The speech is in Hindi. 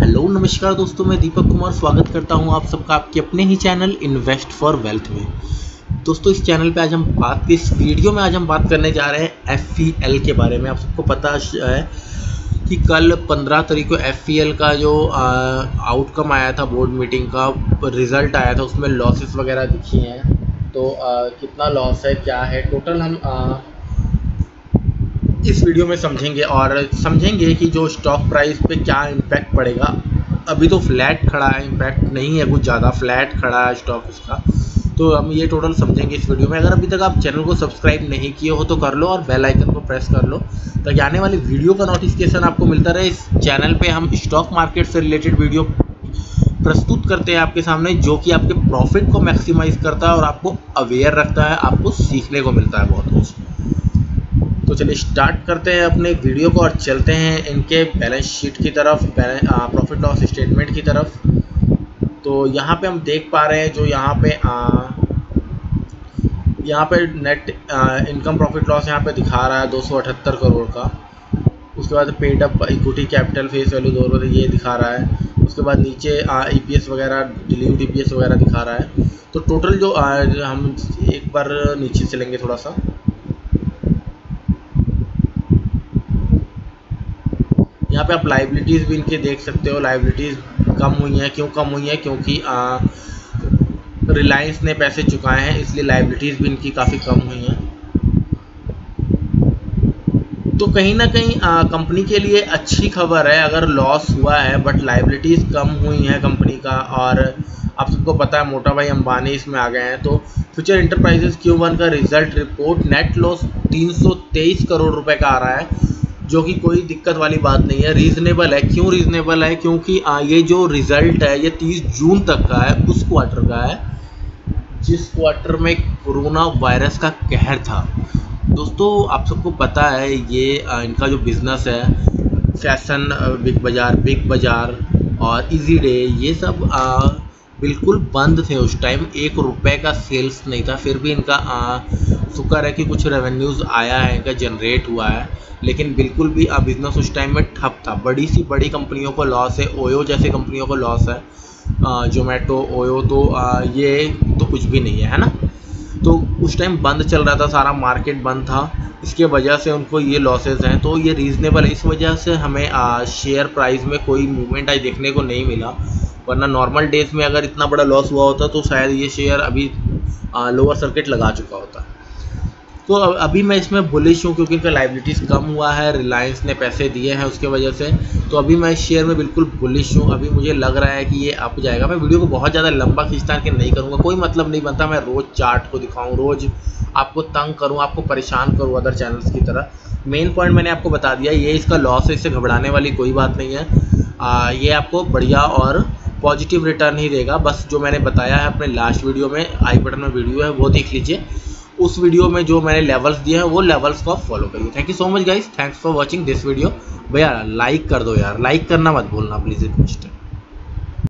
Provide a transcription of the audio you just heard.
हेलो नमस्कार दोस्तों, मैं दीपक कुमार स्वागत करता हूं आप सबका आपके अपने ही चैनल इन्वेस्ट फॉर वेल्थ में। दोस्तों इस चैनल पे आज हम इस वीडियो में आज हम बात करने जा रहे हैं FVL के बारे में। आप सबको पता है कि कल 15 तारीख को FVL का जो आउटकम आया था, बोर्ड मीटिंग का रिज़ल्ट आया था, उसमें लॉसेस वगैरह दिखी हैं। तो कितना लॉस है, क्या है टोटल, हम इस वीडियो में समझेंगे और समझेंगे कि जो स्टॉक प्राइस पे क्या इम्पैक्ट पड़ेगा। अभी तो फ्लैट खड़ा है, इम्पैक्ट नहीं है कुछ ज़्यादा, फ्लैट खड़ा है स्टॉक इसका। तो हम ये टोटल समझेंगे इस वीडियो में। अगर अभी तक आप चैनल को सब्सक्राइब नहीं किए हो तो कर लो और बेल आइकन को प्रेस कर लो ताकि आने वाली वीडियो का नोटिफिकेशन आपको मिलता रहे। इस चैनल पे हम स्टॉक मार्केट से रिलेटेड वीडियो प्रस्तुत करते हैं आपके सामने, जो कि आपके प्रॉफिट को मैक्सिमाइज करता है और आपको अवेयर रखता है, आपको सीखने को मिलता है बहुत कुछ। तो चलिए स्टार्ट करते हैं अपने वीडियो को और चलते हैं इनके बैलेंस शीट की तरफ, प्रॉफिट लॉस स्टेटमेंट की तरफ। तो यहाँ पे हम देख पा रहे हैं जो यहाँ पे नेट इनकम प्रॉफिट लॉस यहाँ पे दिखा रहा है 278 करोड़ का। उसके बाद paid up equity capital face value 2 रुपये ये दिखा रहा है। उसके बाद नीचे EPS वगैरह, डिलीवर्ड EPS वगैरह दिखा रहा है। तो टोटल जो हम एक बार नीचे चलेंगे थोड़ा सा, यहाँ पे आप लाइबिलिटीज़ भी इनके देख सकते हो। लाइबिलिटीज़ कम हुई हैं, क्यों कम हुई हैं? क्योंकि रिलायंस ने पैसे चुकाए हैं, इसलिए लाइबिलिटीज़ भी इनकी काफ़ी कम हुई हैं। तो कहीं ना कहीं कंपनी के लिए अच्छी खबर है अगर लॉस हुआ है, बट लाइबिलिटीज़ कम हुई हैं कंपनी का। और आप सबको पता है मोटा भाई अंबानी इसमें आ गए हैं। तो फ्यूचर इंटरप्राइजेज Q1 का result report net loss 323 crore रुपए का आ रहा है, जो कि कोई दिक्कत वाली बात नहीं है, रीज़नेबल है। क्यों रीज़नेबल है? क्योंकि ये जो रिज़ल्ट है ये 30 जून तक का है, उस क्वार्टर का है जिस क्वार्टर में कोरोना वायरस का कहर था। दोस्तों आप सबको पता है ये इनका जो बिज़नेस है, फैशन, बिग बाज़ार और इजी डे, ये सब बिल्कुल बंद थे उस टाइम। 1 रुपये का सेल्स नहीं था, फिर भी इनका शुक्र है कि कुछ रेवेन्यूज़ आया है, इनका जनरेट हुआ है, लेकिन बिल्कुल भी बिज़नेस उस टाइम में ठप था। बड़ी कंपनियों को लॉस है, ओयो जैसे कंपनियों को लॉस है, जोमेटो, ओयो, तो ये तो कुछ भी नहीं है ना। तो उस टाइम बंद चल रहा था, सारा मार्केट बंद था, इसके वजह से उनको ये लॉसेस हैं। तो ये रीज़नेबल है, इस वजह से हमें शेयर प्राइस में कोई मूवमेंट आज देखने को नहीं मिला। वरना नॉर्मल डेज में अगर इतना बड़ा लॉस हुआ होता तो शायद ये शेयर अभी लोअर सर्किट लगा चुका होता। तो अभी मैं इसमें बुलिश हूँ क्योंकि इनका लाइबिलिटीज़ कम हुआ है, रिलायंस ने पैसे दिए हैं उसके वजह से। तो अभी मैं इस शेयर में बिल्कुल बुलिश हूँ। अभी मुझे लग रहा है कि ये अप जाएगा। मैं वीडियो को बहुत ज़्यादा लंबा खींचता के नहीं करूँगा, कोई मतलब नहीं बनता मैं रोज़ चार्ट को दिखाऊँ, रोज़ आपको तंग करूँ, आपको परेशान करूँ अदर चैनल्स की तरह। मेन पॉइंट मैंने आपको बता दिया, ये इसका लॉस है, इससे घबराने वाली कोई बात नहीं है। ये आपको बढ़िया और पॉजिटिव रिटर्न ही देगा। बस जो मैंने बताया है अपने लास्ट वीडियो में, आई बटन में वीडियो है वो देख लीजिए। उस वीडियो में जो मैंने लेवल्स दिए हैं वो लेवल्स को आप फॉलो करिए। Thank you so much guys, thanks for watching this video. भैया लाइक कर दो यार, लाइक करना मत भूलना प्लीज़, रिक्वेस्ट है।